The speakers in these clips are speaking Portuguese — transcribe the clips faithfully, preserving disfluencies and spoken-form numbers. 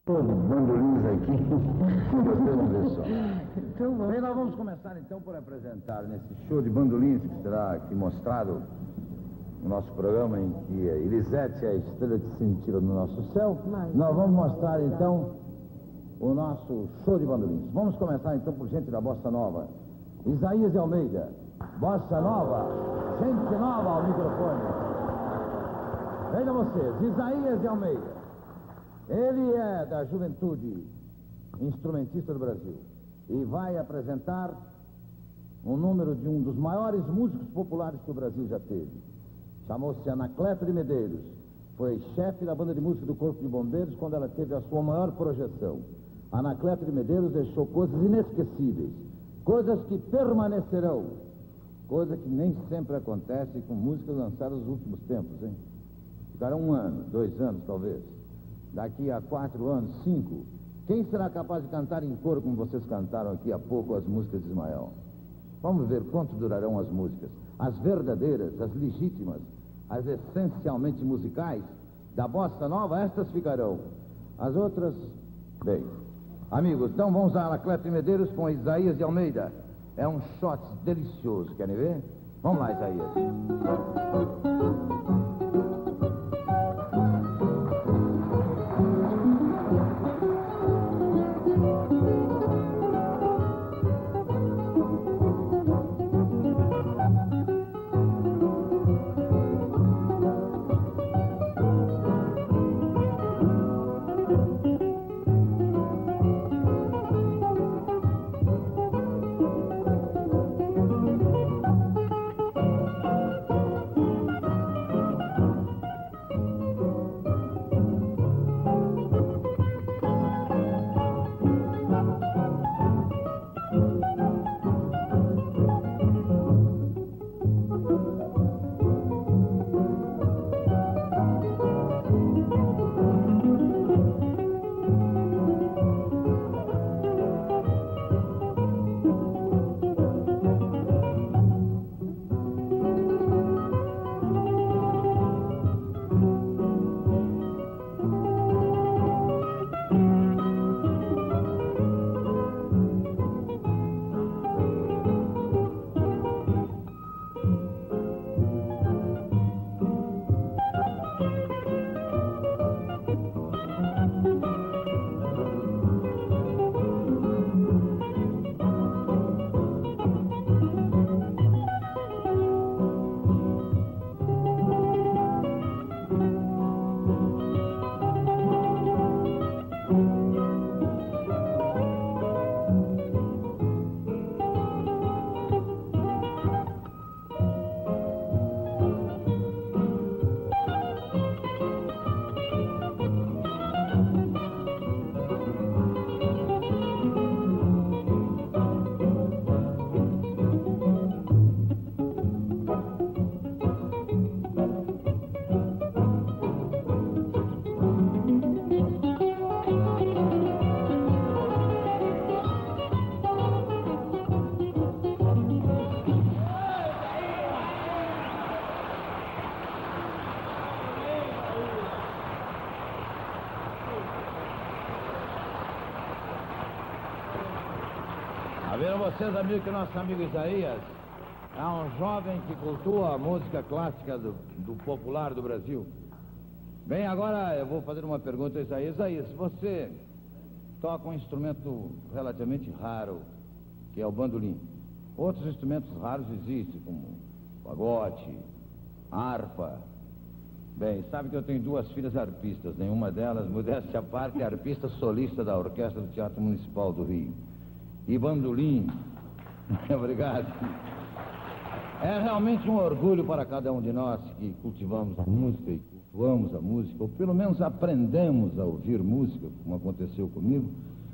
Pô, de bandolins aqui. Vocês vão ver só. Então vamos. Bem, nós vamos começar então por apresentar nesse show de bandolins que será aqui mostrado no nosso programa, em que a Elisete é a estrela que se tira no nosso céu. Mas, nós vamos mostrar então o nosso show de bandolins. Vamos começar então por gente da Bossa Nova. Isaías de Almeida, Bossa Nova, gente nova ao microfone. Vejam vocês, Isaías de Almeida. Ele é da juventude instrumentista do Brasil e vai apresentar um número de um dos maiores músicos populares que o Brasil já teve. Chamou-se Anacleto de Medeiros. Foi chefe da banda de música do Corpo de Bombeiros quando ela teve a sua maior projeção. Anacleto de Medeiros deixou coisas inesquecíveis, coisas que permanecerão, coisa que nem sempre acontece com músicas lançadas nos últimos tempos, hein? Ficarão um ano, dois anos talvez. Daqui a quatro anos, cinco, quem será capaz de cantar em coro como vocês cantaram aqui há pouco as músicas de Ismael? Vamos ver quanto durarão as músicas. As verdadeiras, as legítimas, as essencialmente musicais da Bossa Nova, estas ficarão. As outras, bem. Amigos, então vamos a Anacleto de Medeiros com Isaías de Almeida. É um shot delicioso, querem ver? Vamos lá, Isaías. Viram vocês, amigos, que nosso amigo Isaías é um jovem que cultua a música clássica do, do popular do Brasil. Bem, agora eu vou fazer uma pergunta a Isaías. Isaías, você toca um instrumento relativamente raro, que é o bandolim. Outros instrumentos raros existem, como fagote, harpa. Bem, sabe que eu tenho duas filhas arpistas, nenhuma delas, modéstia à parte, é arpista solista da Orquestra do Teatro Municipal do Rio. E bandolim, obrigado. É realmente um orgulho para cada um de nós que cultivamos a música e cultuamos a música, ou pelo menos aprendemos a ouvir música, como aconteceu comigo,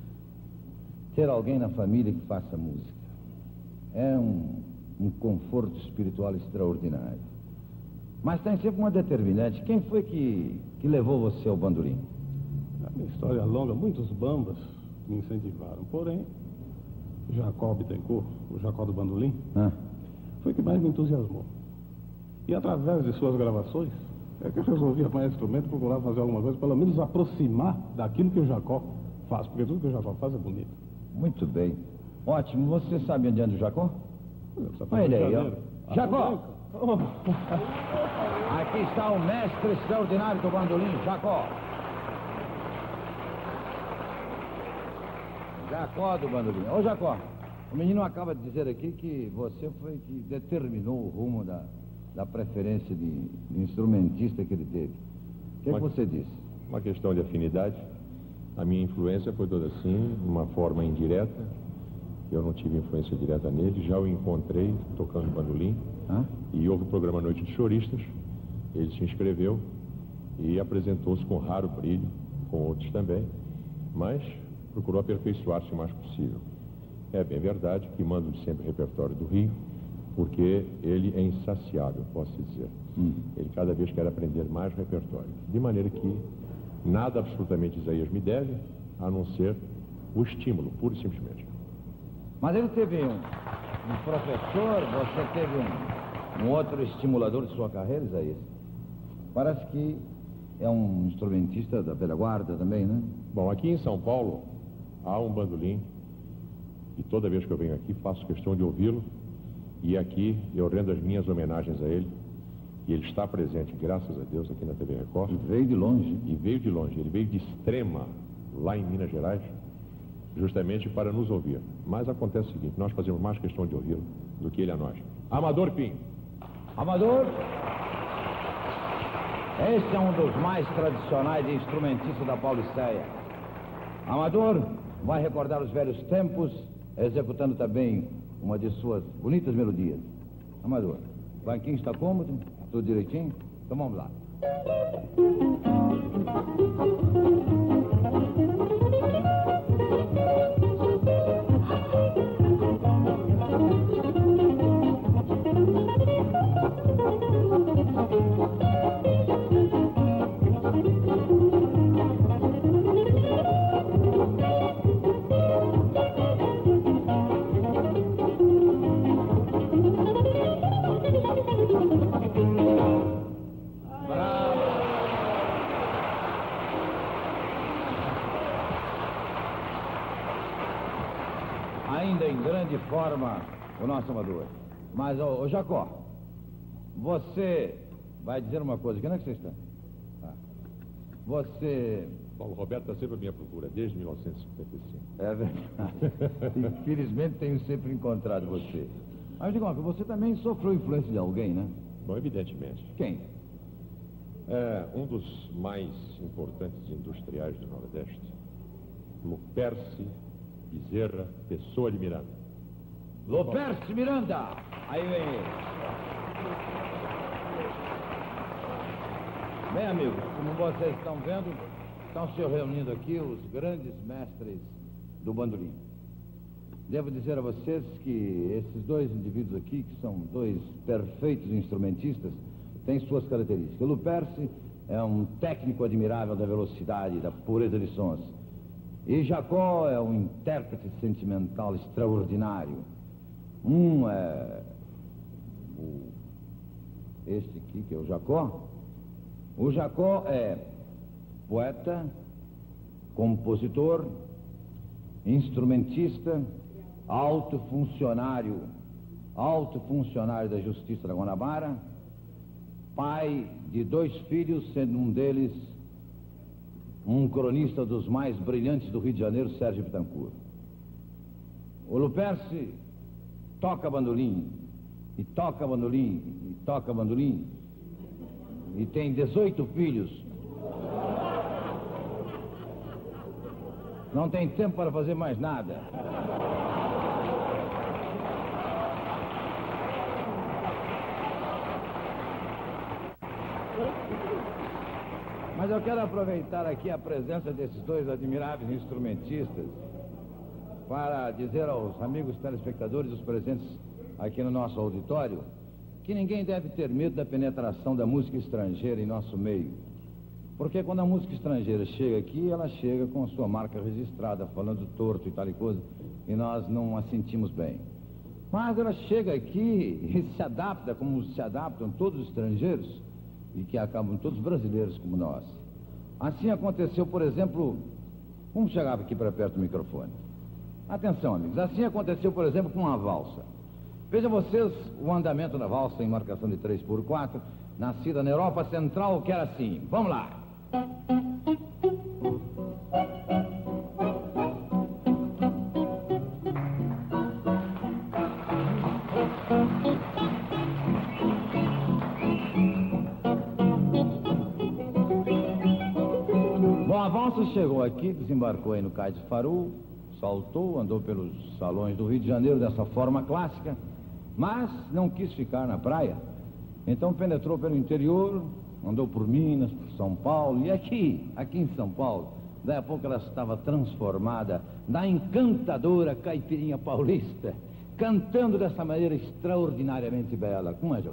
ter alguém na família que faça música. É um, um conforto espiritual extraordinário. Mas tem sempre uma determinante. Quem foi que, que levou você ao bandolim? A minha história é longa, muitos bambas me incentivaram, porém Jacó Bittencourt, o Jacó do bandolim, ah. foi que mais me entusiasmou. E através de suas gravações, É que eu resolvi arrumar instrumento e procurar fazer alguma coisa, pelo menos aproximar daquilo que o Jacó faz, porque tudo que o Jacó faz é bonito. Muito bem. Ótimo. Você sabe onde anda o Jacó? Olha ele aí, ó. Jacó! Oh. Aqui está o mestre extraordinário do bandolim, Jacó. Jacó do bandolim. Ô, Jacó, o menino acaba de dizer aqui que você foi que determinou o rumo da, da preferência de, de instrumentista que ele teve. O que, é que você disse? Uma questão de afinidade. A minha influência foi toda assim, uma forma indireta. Eu não tive influência direta nele. Já o encontrei tocando bandolim. Hã? E houve o programa Noite de Choristas. Ele se inscreveu e apresentou-se com raro brilho, com outros também, mas procurou aperfeiçoar-se o mais possível. É bem verdade que mando sempre o repertório do Rio, porque ele é insaciável, posso dizer. Hum. Ele cada vez quer aprender mais repertório. De maneira que nada absolutamente Isaías me deve, a não ser o estímulo, pura e simplesmente. Mas ele teve um, um professor, você teve um, um outro estimulador de sua carreira, Isaías? Parece que é um instrumentista da velha guarda também, né? Bom, aqui em São Paulo há um bandolim e toda vez que eu venho aqui faço questão de ouvi-lo, e aqui eu rendo as minhas homenagens a ele, e ele está presente, graças a Deus, aqui na T V Record. E veio de longe. E veio de longe, ele veio de Extrema, lá em Minas Gerais, justamente para nos ouvir. Mas acontece o seguinte, nós fazemos mais questão de ouvi-lo do que ele a nós. Amador Pinho. Amador, esse é um dos mais tradicionais instrumentistas da Pauliceia. Amador vai recordar os velhos tempos, executando também uma de suas bonitas melodias. Amador, o banquinho está cômodo? Tudo direitinho? Então vamos lá. Ainda em grande forma o nosso amador. Mas, ô, ô Jacó, você vai dizer uma coisa, quem é que você está? Ah. Você... Paulo Roberto está sempre à minha procura, desde mil novecentos e cinquenta e cinco. É verdade. Infelizmente tenho sempre encontrado você. Mas diga uma coisa, você também sofreu influência de alguém, né? Bom, evidentemente. Quem? É um dos mais importantes industriais do Nordeste, Luperce Bezerra Pessoa de Miranda. Luperce Miranda! Aí vem ele. Bem, amigos, como vocês estão vendo, estão se reunindo aqui os grandes mestres do bandolim. Devo dizer a vocês que esses dois indivíduos aqui, que são dois perfeitos instrumentistas, têm suas características. O Luperce é um técnico admirável da velocidade e da pureza de sons. E Jacó é um intérprete sentimental extraordinário. Um é o, este aqui, que é o Jacó. O Jacó é poeta, compositor, instrumentista, alto funcionário, alto funcionário da Justiça da Guanabara, pai de dois filhos, sendo um deles um cronista dos mais brilhantes do Rio de Janeiro, Sérgio Bittencourt. O Luperce toca bandolim, e toca bandolim, e toca bandolim, e tem dezoito filhos. Não tem tempo para fazer mais nada. Mas eu quero aproveitar aqui a presença desses dois admiráveis instrumentistas para dizer aos amigos telespectadores, os presentes aqui no nosso auditório, que ninguém deve ter medo da penetração da música estrangeira em nosso meio. Porque quando a música estrangeira chega aqui, ela chega com a sua marca registrada, falando torto e tal e coisa, e nós não a sentimos bem. Mas ela chega aqui e se adapta, como se adaptam todos os estrangeiros, e que acabam todos brasileiros como nós. Assim aconteceu, por exemplo, vamos chegar aqui para perto do microfone. Atenção, amigos, assim aconteceu, por exemplo, com uma valsa. Vejam vocês o andamento da valsa em marcação de três por quatro, nascida na Europa Central, que era assim. Vamos lá. Bom, a valsa chegou aqui, desembarcou aí no Cais de Faru, saltou, andou pelos salões do Rio de Janeiro dessa forma clássica, mas não quis ficar na praia. Então penetrou pelo interior, andou por Minas, por São Paulo, e aqui, aqui em São Paulo, daí a pouco ela estava transformada na encantadora caipirinha paulista, cantando dessa maneira extraordinariamente bela. Como é, João?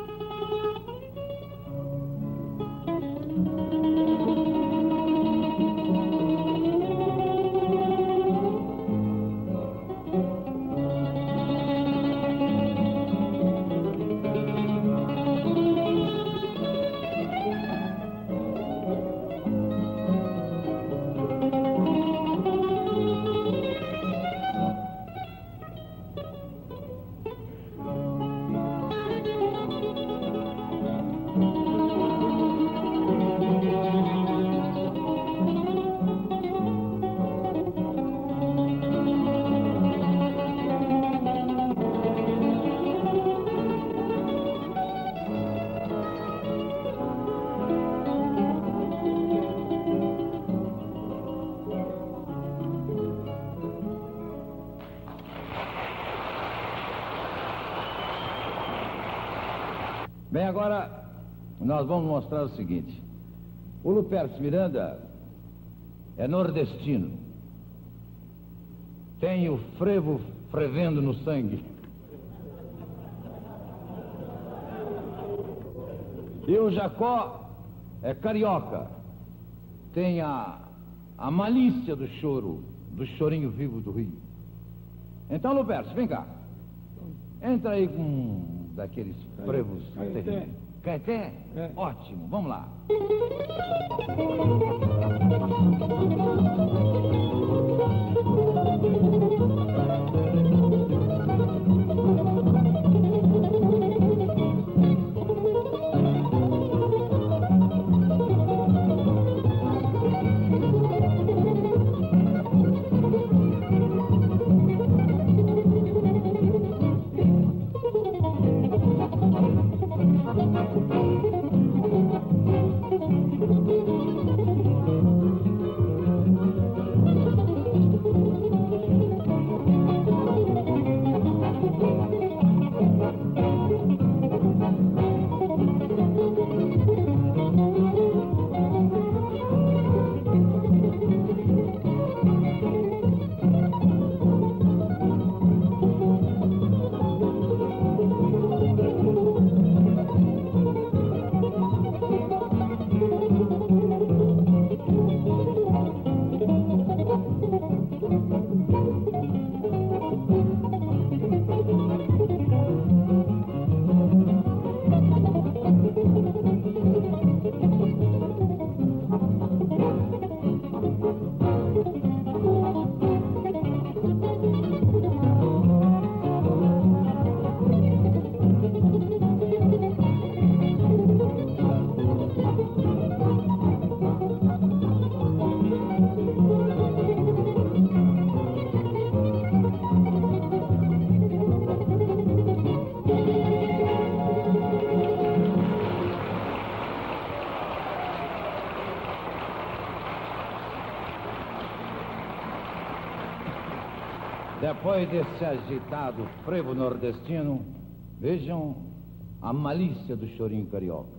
Bem, agora nós vamos mostrar o seguinte. O Lupercio Miranda é nordestino. Tem o frevo fervendo no sangue. E o Jacó é carioca. Tem a, a malícia do choro, do chorinho vivo do Rio. Então, Lupercio, vem cá. Entra aí com um daqueles frevos terríveis. Caeté? É. Ótimo, vamos lá. Depois desse agitado frevo nordestino, vejam a malícia do chorinho carioca.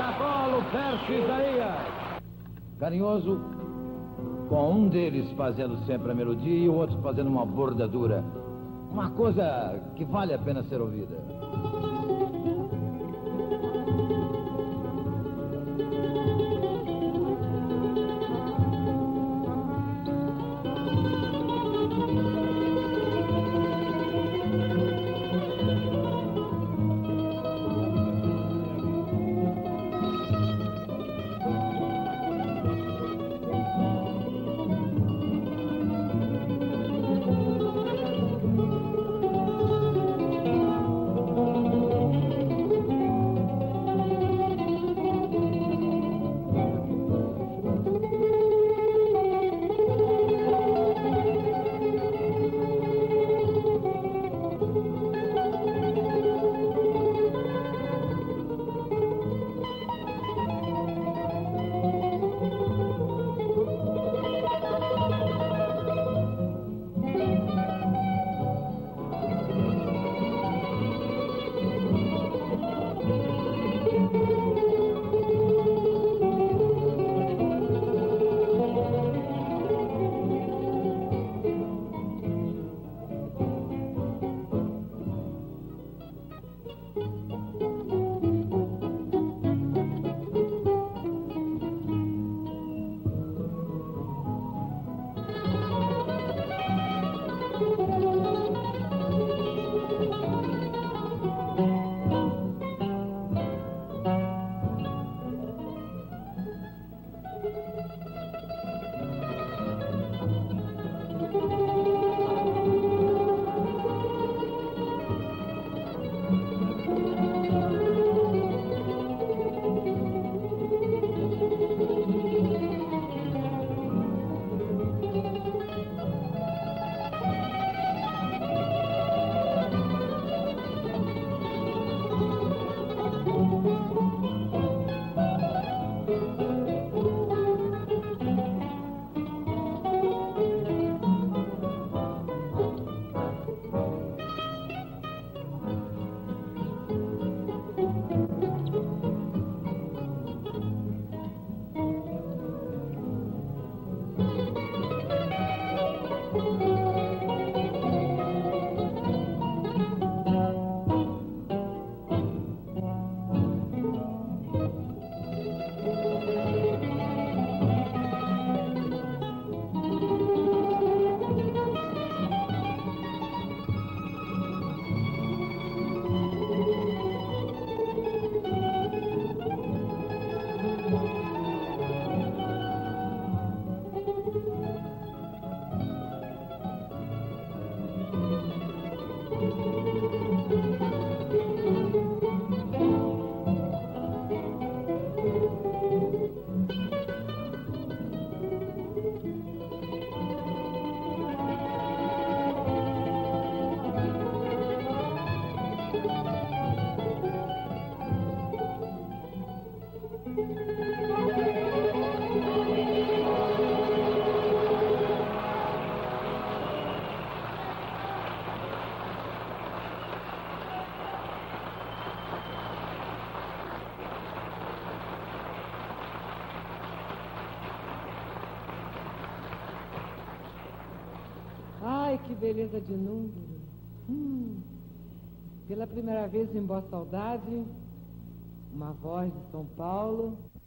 Jacó, Lupercio e Isaías. Carinhoso, com um deles fazendo sempre a melodia e o outro fazendo uma bordadura. Uma coisa que vale a pena ser ouvida. Ai, que beleza de número. Hum. Pela primeira vez em Boa Saudade, uma voz de São Paulo.